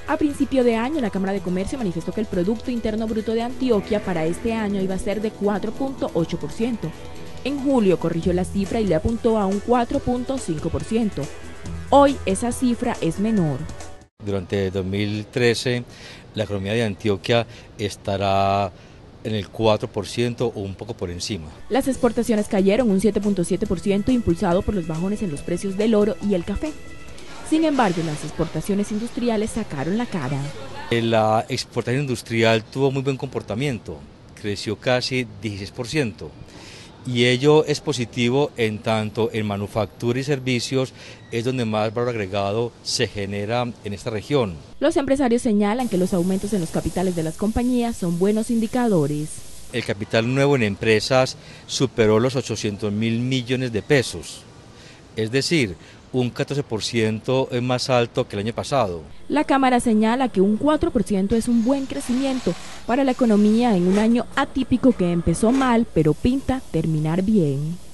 A principio de año, la Cámara de Comercio manifestó que el Producto Interno Bruto de Antioquia para este año iba a ser de 4.8%. En julio corrigió la cifra y le apuntó a un 4.5%. Hoy esa cifra es menor. Durante 2013, la economía de Antioquia estará en el 4% o un poco por encima. Las exportaciones cayeron un 7.7%, impulsado por los bajones en los precios del oro y el café. Sin embargo, las exportaciones industriales sacaron la cara. La exportación industrial tuvo muy buen comportamiento, creció casi 16%, y ello es positivo en tanto en manufactura y servicios es donde más valor agregado se genera en esta región. Los empresarios señalan que los aumentos en los capitales de las compañías son buenos indicadores. El capital nuevo en empresas superó los 800.000 millones de pesos, es decir, un 14% es más alto que el año pasado. La Cámara señala que un 4% es un buen crecimiento para la economía en un año atípico que empezó mal, pero pinta terminar bien.